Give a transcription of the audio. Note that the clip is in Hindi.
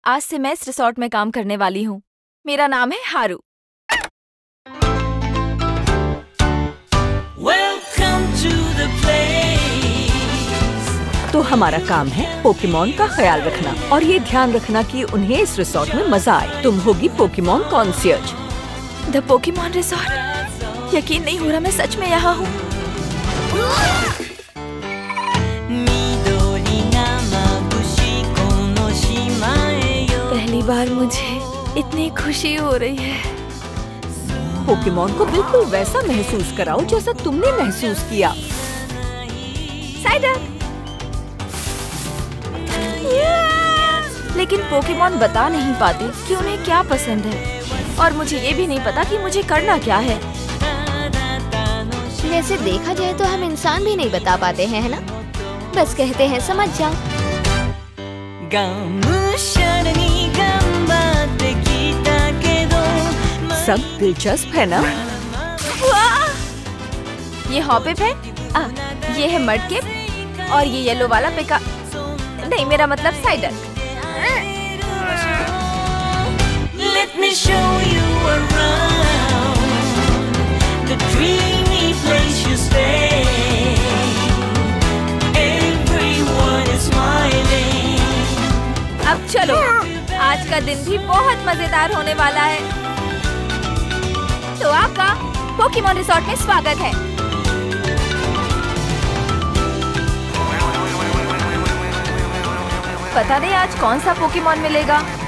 आज से मैं इस रिसोर्ट में काम करने वाली हूँ। मेरा नाम है हारू। तो हमारा काम है पोकेमॉन का ख्याल रखना और ये ध्यान रखना कि उन्हें इस रिसोर्ट में मजा आए। तुम होगी Pokemon concierge. The Pokemon resort? यकीन नहीं हो रहा मैं सच में यहाँ हूँ। पहली बार मुझे इतनी खुशी हो रही है। पोकेमॉन को बिल्कुल वैसा महसूस कराओ जैसा तुमने महसूस किया। साइडर। लेकिन पोकेमॉन बता नहीं पाते कि उन्हें क्या पसंद है और मुझे ये भी नहीं पता कि मुझे करना क्या है। वैसे देखा जाए तो हम इंसान भी नहीं बता पाते हैं, है ना? बस कहते हैं समझ जाओ। सब दिलचस्प है ना? ये हॉपिप है, ये है मडकिप और ये येलो वाला पिका नहीं, मेरा मतलब cider. Let me show you around the dreamy place you stay. Everyone is smiling. अब चलो, आज का दिन भी बहुत मजेदार होने वाला है। तो आपका पोकेमॉन रिसोर्ट में स्वागत है। पता नहीं आज कौन सा पोकेमॉन मिलेगा।